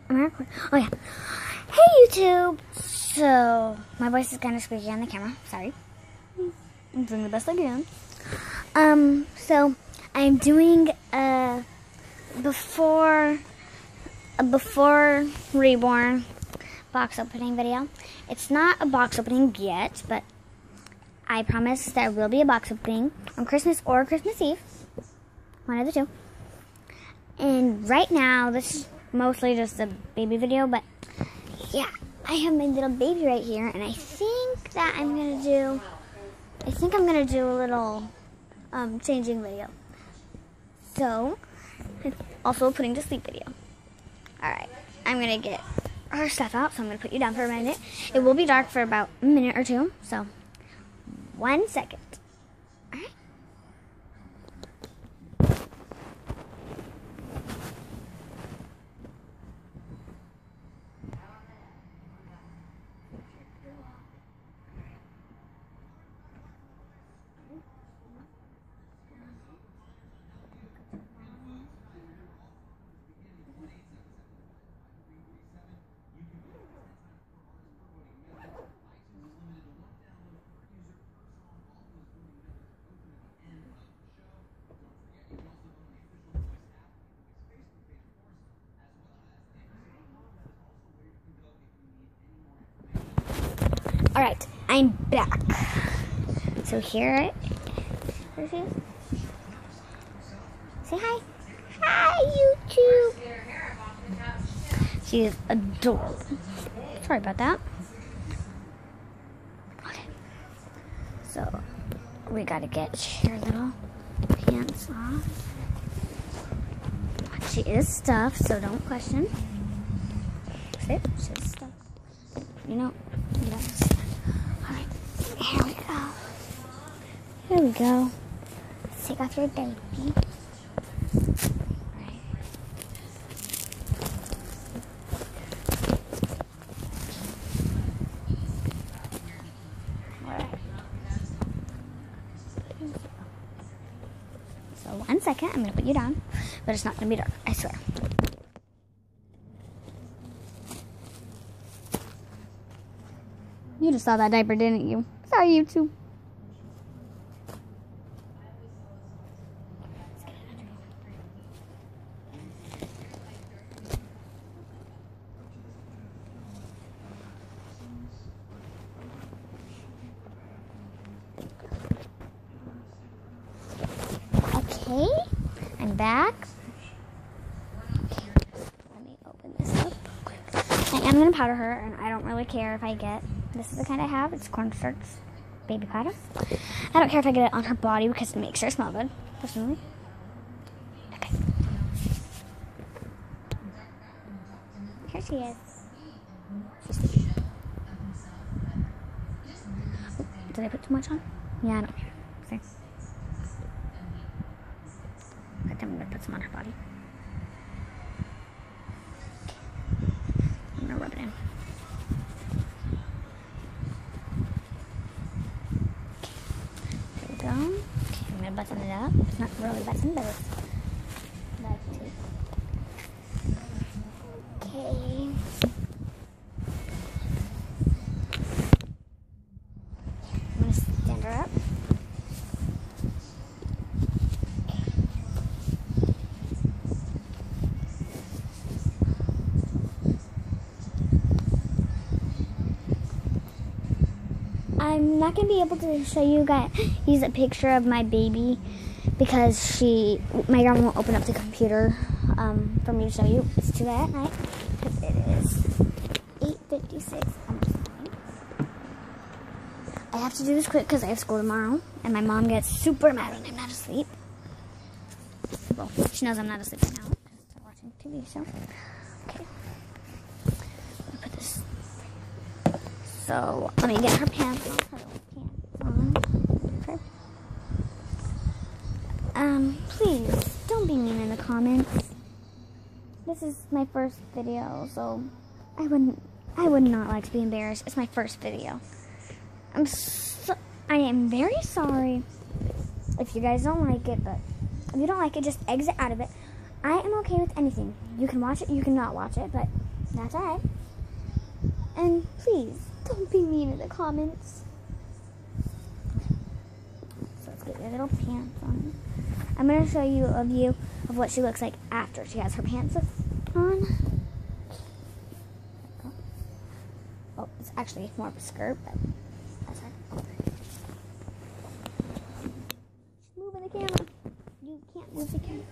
Am I recording? Oh yeah. Hey YouTube! So, my voice is kind of squeaky on the camera. Sorry. I'm doing the best I can. So, I'm doing a before Reborn box opening video. It's not a box opening yet, but I promise there will be a box opening on Christmas or Christmas Eve. One of the two. And right now, this is mostly just a baby video, but yeah, I have my little baby right here, and I think that I'm gonna do a little changing video. So, it's also a putting to sleep video. Alright, I'm gonna get our stuff out, so I'm gonna put you down for a minute. It will be dark for about a minute or two, so 1 second. Alright. Alright, I'm back. So here she is. Say hi. Hi, YouTube. She is adorable. Sorry about that. Okay. So, we gotta get your little pants off. She is stuffed, so don't question. See? She's stuffed. You know, you don't see. Here we go. Here we go. Let's take off your baby. Right. Alright. So 1 second, I'm going to put you down, but it's not going to be dark, I swear. You just saw that diaper, didn't you? Sorry, YouTube. Okay, I'm back. Okay, let me open this up quick. I am going to powder her, and I don't really care if I get... This is the kind I have. It's cornstarch baby powder. I don't care if I get it on her body because it makes her smell good, personally. Okay. Here she is. Did I put too much on? Yeah, I don't care. See? I think I'm going to put some on her body. I'm going to rub it in. Okay, I'm gonna button it up. It's not really buttoned, but it's buttoned. Okay. I'm gonna stand her up. I'm not going to be able to show you guys a picture of my baby because my grandma won't open up the computer for me to show you. It's too late at night because it is 8:56 almost 9. I have to do this quick because I have school tomorrow and my mom gets super mad when I'm not asleep. Well, she knows I'm not asleep right now because I'm watching TV, so okay. Let me put this. So, let me get her pants on. Please, don't be mean in the comments. This is my first video, so I would not like to be embarrassed. It's my first video. I am very sorry if you guys don't like it, but if you don't like it, just exit out of it. I am okay with anything. You can watch it, you can not watch it, but That's alright. And please, don't be mean in the comments. So let's get your little pants on. I'm going to show you a view of what she looks like after she has her pants on. Oh, it's actually more of a skirt, but that's right. She's moving the camera. You can't move the camera.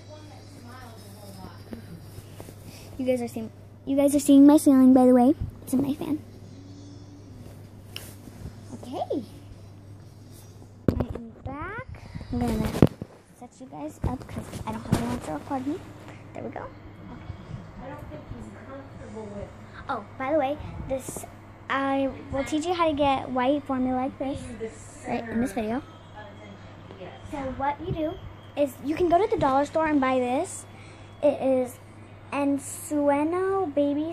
You guys are seeing my ceiling, by the way. It's in my fan. Okay. I am back. I'm gonna set you guys up because I don't have anyone to record me. There we go. I don't think he's comfortable with. Oh, by the way, I will teach you how to get white formula like this right in this video. So what you do is you can go to the dollar store and buy this. It is Ensueno baby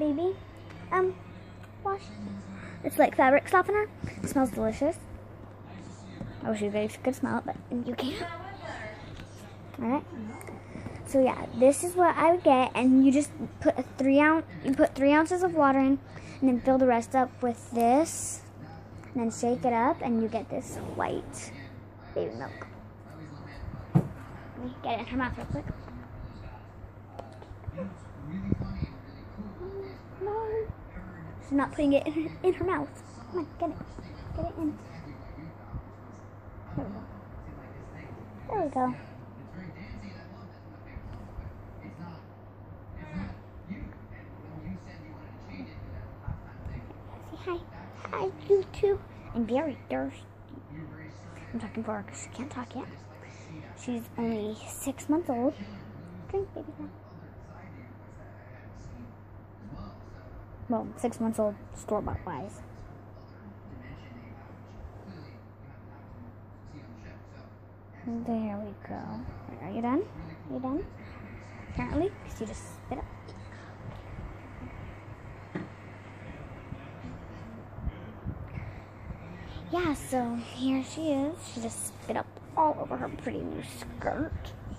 wash. It's like fabric softener. It smells delicious. I wish you guys could smell it, but you can't. Alright. So yeah, this is what I would get, and you just put 3 ounces of water in, and then fill the rest up with this, and then shake it up, and you get this white baby milk. Let me get it in her mouth real quick. No, she's not putting it in her mouth. Come on, get it in. There we go. Hi, YouTube. I'm very thirsty. I'm talking for her because she can't talk yet. She's only 6 months old. Drink, baby girl. Well, 6 months old, store-bought wise. There we go. Are you done? You done? Apparently, because you just spit up. Yeah, so here she is. She just spit up all over her pretty new skirt.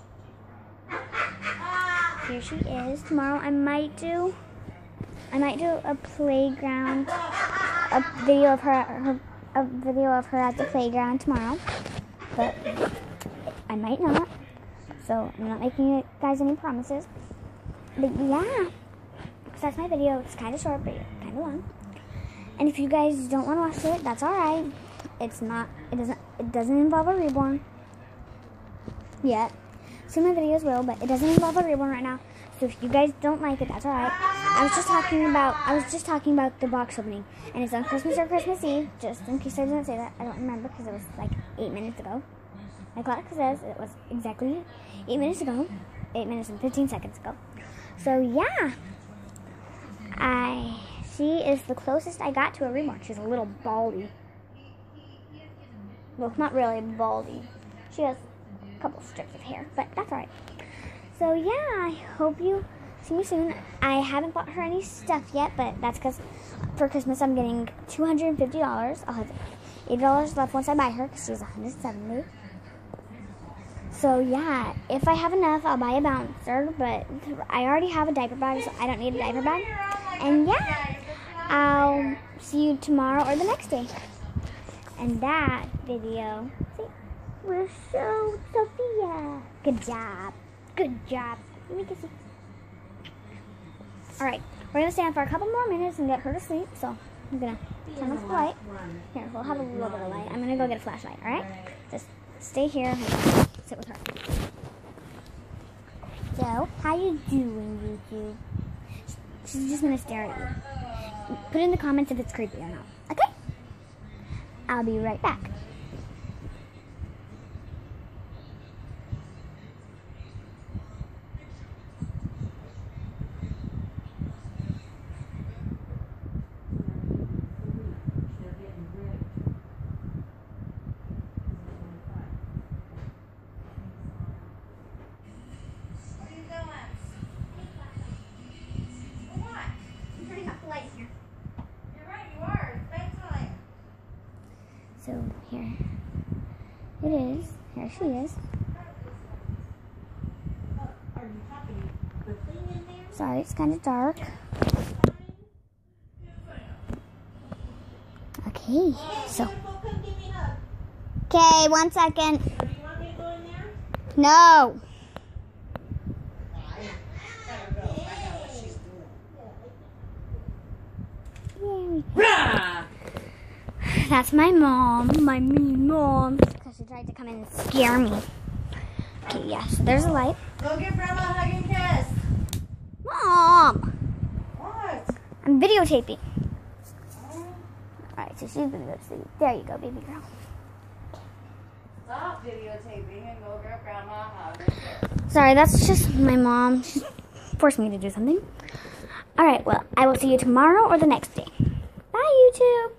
Here she is. Tomorrow I might do a playground, a video of her at the playground tomorrow. But I might not. So I'm not making you guys any promises. But yeah, so that's my video. It's kind of short, but kind of long. And if you guys don't want to watch it, that's alright. It doesn't involve a reborn yet. Some of my videos will, but it doesn't involve a reborn right now. So if you guys don't like it, that's alright. I was just talking about the box opening, and it's on Christmas or Christmas Eve. Just in case I didn't say that, I don't remember because it was like 8 minutes ago. My clock says it was exactly 8 minutes ago, 8 minutes and 15 seconds ago. So yeah, she is the closest I got to a reborn. She's a little baldy. Well, not really baldy. She has a couple strips of hair, but that's alright. So yeah, I hope you see me soon. I haven't bought her any stuff yet, but that's because for Christmas I'm getting $250. I'll have $80 left once I buy her because she's 170. So yeah, if I have enough, I'll buy a bouncer, but I already have a diaper bag, so I don't need a diaper bag. And yeah, I'll see you tomorrow or the next day. And that video will show Sophia. Good job. Good job. Let me kiss you. Alright, we're going to stand for a couple more minutes and get her to sleep. So I'm going to turn off the light. Here, we'll have a little bit of light. I'm going to go get a flashlight, alright? Just stay here and sit with her. So, how you doing, YouTube? She's just going to stare at you. Put in the comments if it's creepy or not. Okay? I'll be right back. So here it is. Here she is. Sorry, it's kind of dark. Okay, so. Beautiful, come give me a hug. Okay, 1 second. Do you want me to go in there? No. That's my mom, my mean mom. Because she tried to come in and scare me. Okay, yeah, so there's a light. Go give Grandma a hug and kiss. Mom! What? I'm videotaping. Alright, so she's gonna go to sleep. There you go, baby girl. Stop videotaping and go give Grandma a hug. Sorry, that's just my mom. She forced me to do something. Alright, well, I will see you tomorrow or the next day. Bye, YouTube!